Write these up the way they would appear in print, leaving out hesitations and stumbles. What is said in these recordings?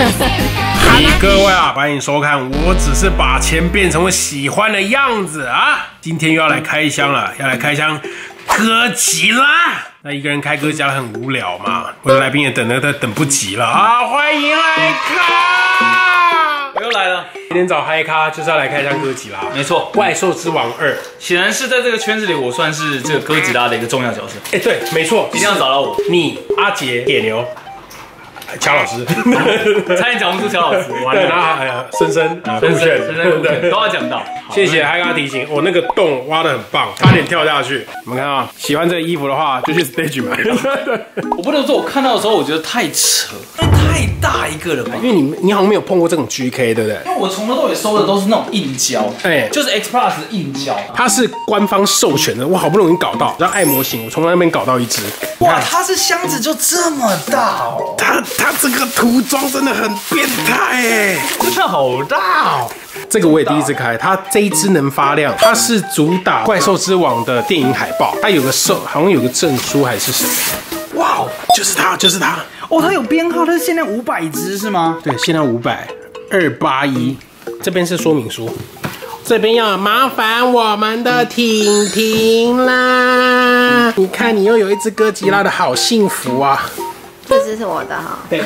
各位啊，欢迎收看，我只是把钱变成我喜欢的样子啊！今天又要来开箱了，要来开箱哥吉拉。那一个人开哥吉拉很无聊嘛，我的来宾也等不及了啊！欢迎来咖， 我又来了。 今天找嗨咖就是要来开箱哥吉拉， 没错， 怪兽之王2， 显然是在这个圈子里，我算是这个哥吉拉的一个重要角色。 哎，对，没错， 一定要找到我。 你阿杰、铁牛。乔老师， 差点讲不出乔老师，完了。 然后还有深深酷炫都要讲到。 谢谢嗨咖提醒，我那个洞挖得很棒，差点跳下去。我们看啊，喜欢这个衣服的话，就去 Stage 买。 我不能说，我看到的时候我觉得太扯，太大一个了吧？ 因为你好像没有碰过这种 GK， 对不对？ 因为我从头到尾收的都是那种硬胶，哎，就是 X Plus 的硬胶， 它是官方授权的，我好不容易搞到，然后爱模型，我从那边搞到一只。 哇，它是箱子就这么大哦， 它这个涂装真的很变态哎， 真的好大哦。 这个我也第一次开，它这一支能发亮，它是主打怪兽之王的电影海报，它有个好像有个证书还是什么？哇，就是它哦，它有编号，它是限量500只是吗？ 对，限量500，281，这边是说明书。这边要麻烦我们的婷婷啦，你看你又有一只哥吉拉的好幸福啊！ 这只是我的哈。 对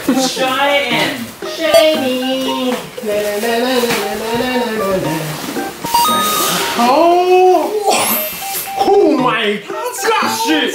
，Shiny， 哦 ，Oh my gosh！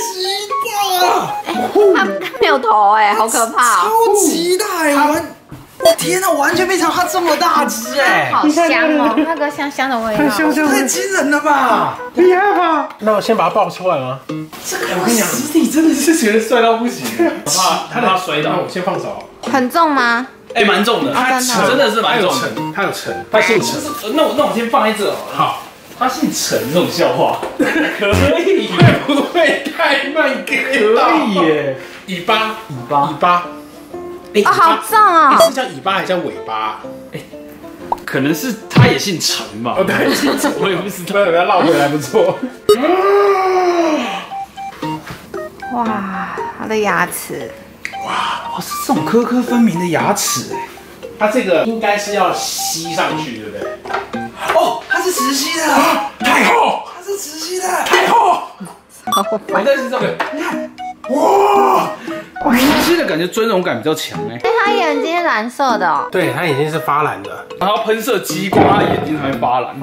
它没有头哎，好可怕哦！ 超级大哎！我天哪，完全没想到它这么大只哎！ 好香哦，那个香香的味道， 太惊人了吧！ 厉害吧？那我先把它抱出来吗？ 这个我跟你讲，实体真的是觉得帅到不行，怕它摔倒。 我先放手。 很重吗？ 哎，蛮重的，真的是蛮重的。 它有沉，它姓陈。 那我先放在这好。 他姓陈，这种笑话可以？ 会不会太慢？可以耶， 尾巴。 哦，好重哦！ 是叫尾巴还是叫尾巴？ 哎，可能是他也姓陈吧？ 哦，他也姓陈， 我也不知道。 不要绕回来，不错。 哇，他的牙齿， 哇，是这种颗颗分明的牙齿哎。 它这个应该是要吸上去，对不对？ 哦，它是磁吸的， 太厚， 它是磁吸的， 太厚。 我在是这个，你看，哇，磁吸的感觉尊荣感比较强哎。 哎，他眼睛是蓝色的哦。 对，它眼睛是发蓝的， 然后喷射激光，它眼睛才会发蓝。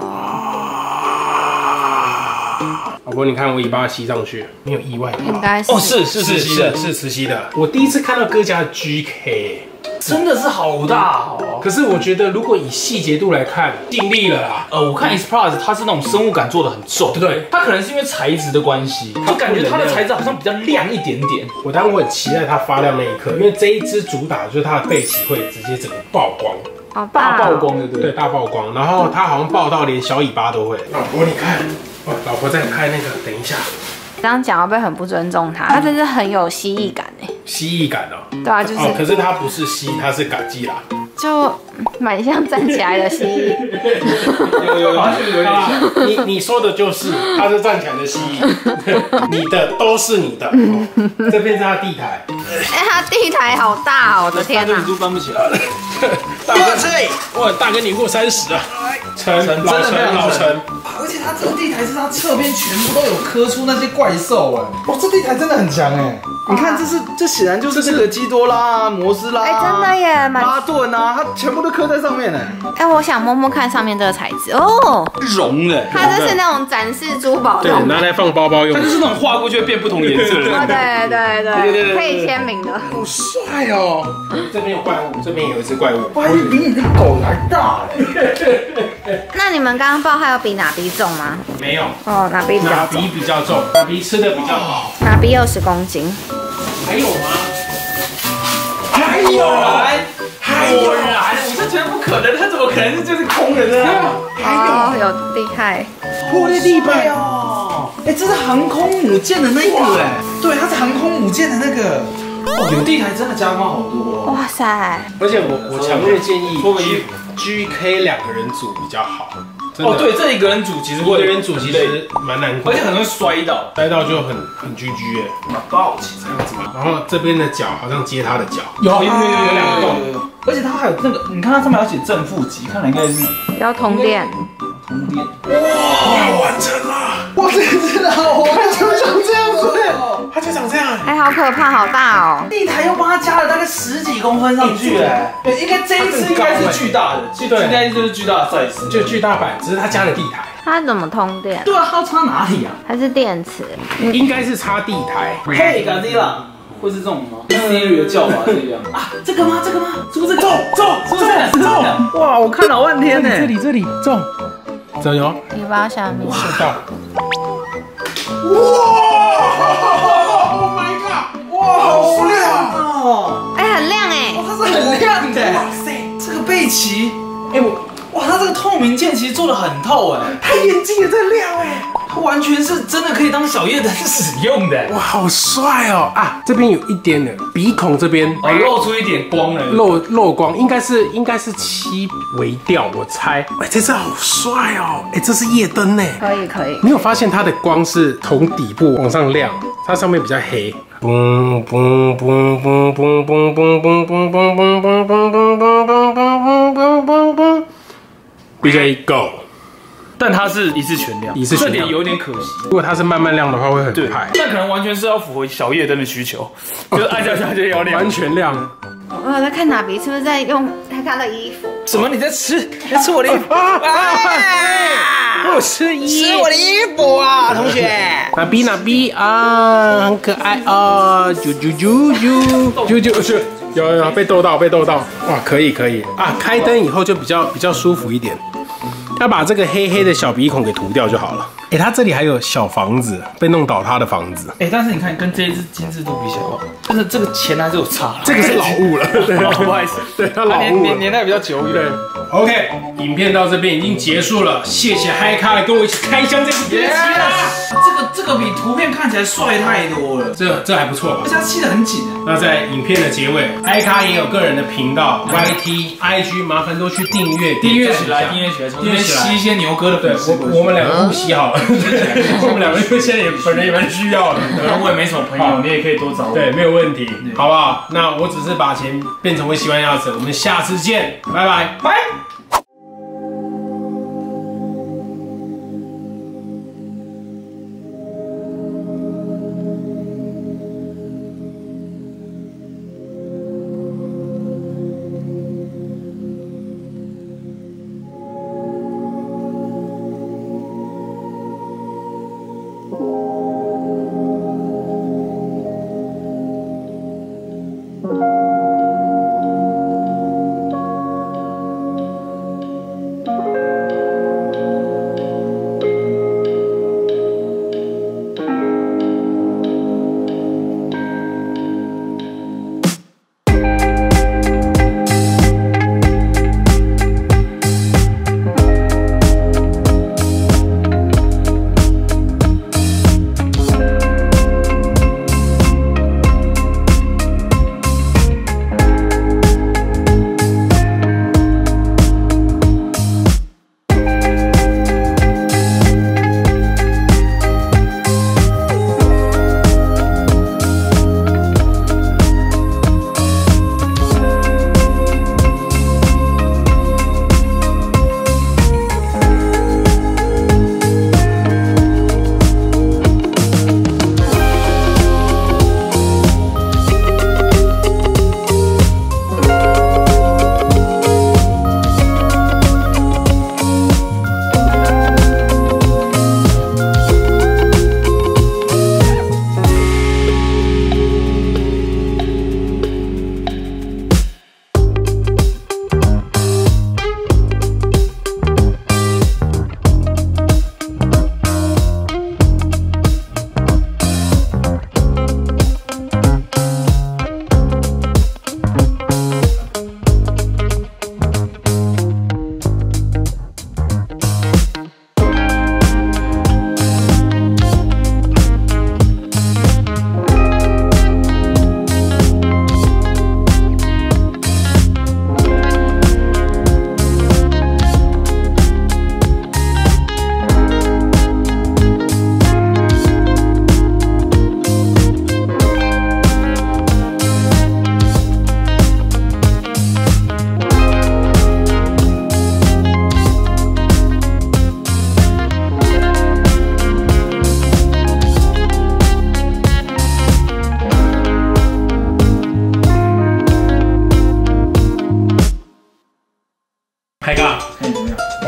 老婆，你看我尾巴吸上去，没有意外吧？ 应该是。 哦，是磁吸的， 是磁吸的。我第一次看到哥吉拉 GK。 真的是好大哦！ 可是我觉得，如果以细节度来看，尽力了啦。 我看 X Plus 它是那种生物感做的很重， 对不对？ 它可能是因为材质的关系，就感觉它的材质好像比较亮一点点。 我很期待它发亮那一刻，因为这一支主打就是它的背鳍会直接整个爆光， 大曝光对不对？ 对，大曝光。然后它好像爆到连小尾巴都会。老婆，你看，哇，老婆在拍那个，等一下。 这样讲会不会很不尊重他？他真是很有蜥蜴感哎。 蜥蜴感哦。 对啊，就是。 哦，可是它不是蜥，它是嘎吉拉。 就蛮像站起来的蜥蜴。 有点像。你说的就是，它是站起来的蜥蜴。你的都是你的。这边是它地台。 哎，它地台好大哦！我的天哪， 都搬不起来了。 大哥，哇，大哥你过30啊！老陈。 而且它这个地台是它侧边全部都有刻出那些怪兽哎，哇，这地台真的很强哎！你看，这显然就是这个基多拉啊、摩斯拉， 哎，真的耶， 巴顿啊，它全部都刻在上面哎。 哎，我想摸摸看上面这个材质哦， 绒的， 它就是那种展示珠宝的， 对，拿来放包包用。 它就是那种画过去会变不同颜色的。 对，可以签名的， 好帅哦！这边有怪物，这边有一只怪物， 哇，比你的狗还大哎。 那你们刚刚报还有比哪比重吗？ 没有。 哦，哪比比较重？ 哪比比较重？哪比吃的比较好？ 哪比20公斤？ 还有吗？ 还有，我是觉得不可能，它怎么可能就是空的呢？ 哦，有厉害， 破裂地板哦！哎，这是航空母舰的那个哎，对，它是航空母舰的那个。哦，有地台真的加光好多。 哇塞！ 而且我强烈建议GK 2个人组比较好。 哦，对，这一个人煮其实会一个人煮其实蛮难过， 而且很容易摔倒， 摔到就很居居哎， 抱起这样子吗？ 然后这边的脚好像接他的脚， 有2个洞，而且它还有那个，你看它上面要写正负极，看来应该是要通电。 通电。 哇，完成了！ 哇，这个真的好玩， 它就长这样子，它就长这样。 哎，好可怕，好大哦！ 地台又帮它加了大概10几公分上去，哎，对，应该这一次应该是巨大的，对，应该就是巨大的 size， 就巨大版，只是它加了地台。 它怎么通电？ 对啊，它要插哪里啊？ 还是电池？ 应该是插地台。 嘿，Godzilla，会是这种吗？Siri 的叫法是一样啊？这个吗？这个吗？是不是这个？走！哇，我看老半天呢。这里，走。走油。 尾巴下面。 收到。哇 ！Oh my god！ 哇，好亮哦！哎，很亮哎。 它是很亮的。哇塞，这个贝奇，哎哇，它这个透明键其实做的很透哎， 它眼睛也在亮哎， 它完全是真的可以当小夜灯使用的。 哇，好帅哦啊！这边有一点的鼻孔这边露出一点光了， 漏光，应该是7微调，我猜。哎，这好帅哦！哎，这是夜灯呢。 可以。 你有发现它的光是从底部往上亮，它上面比较黑。嘣嘣嘣嘣嘣嘣嘣嘣嘣嘣嘣嘣嘣嘣嘣嘣嘣。BJ Go， 但它是一次全亮，这点有点可惜。 如果它是慢慢亮的话，会很快。 那可能完全是要符合小夜灯的需求，就是按下去它就要亮， 完全亮。 我有在看哪比是不是在用他的衣服？ 什么？你在吃？你在吃我的衣服？ 我吃我的衣服啊，同学。 哪比啊，很可爱哦，啾，有被逗到，哇，可以啊！开灯以后就比较舒服一点。要把这个黑黑的小鼻孔给涂掉就好了。哎，它这里还有小房子，被弄倒塌的房子。 哎，但是你看，跟这一只精致度比起来，真的这个钱还是有差。 这个是老物了， 不好意思，对，它老物了，年代比较久远。对 ，OK， 影片到这边已经结束了，谢谢嗨咖来跟我一起开箱这部电视啦。 这个比图片看起来帅太多了， 这还不错吧？ 而且它系得很紧。 那在影片的结尾，嗨咖也有个人的频道 YT、IG， 麻烦都去订阅起来，从这边吸一些牛哥的粉丝。 我们两个互吸好了，我们两个因为现在本人也蛮需要的， 我也没什么朋友，你也可以多找我。 对，没有问题，好不好？那我只是把钱变成我喜欢的样子，我们下次见，拜拜。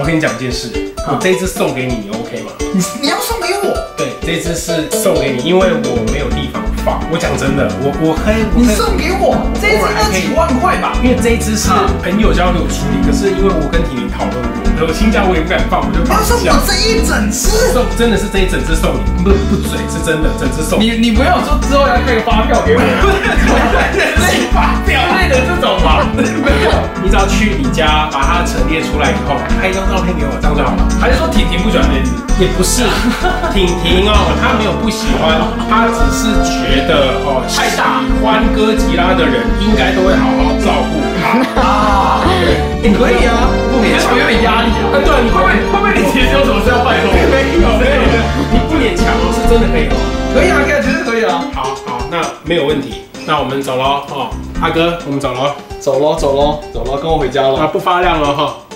跟你讲一件事，我这只送给你，你 OK 吗？ 你要送给我？ 对，这只是送给你，因为我没有地方放。我讲真的，我可以， 你送给我，这只要几万块吧？ 因为这一只是朋友叫给我处理，可是因为我跟婷婷讨论过，有新价我也不敢放，我就放下。 要送我这一整只？ 送真的是这一整只送你，不嘴是真的，整只送你。 你不要说之后要开个发票给我，类发票类的这种嘛？没有， 你只要去你家把它陈列出来以后，拍一张照片给我，这样就好了。 还是说婷婷不喜欢这只？ 也不是，婷婷哦，她没有不喜欢，她只是觉得哦， 太大。 喜欢哥吉拉的人应该都会好好照顾她啊。对， 可以啊，不勉强，有点压力啊。 对，你会不会你其实有什么事要拜托？没有，你不勉强哦，是真的可以哦。 可以啊，可以，绝对可以啊。 好，那没有问题，那我们走喽哦，阿哥，我们走喽， 走喽，跟我回家喽。 不发亮了哈。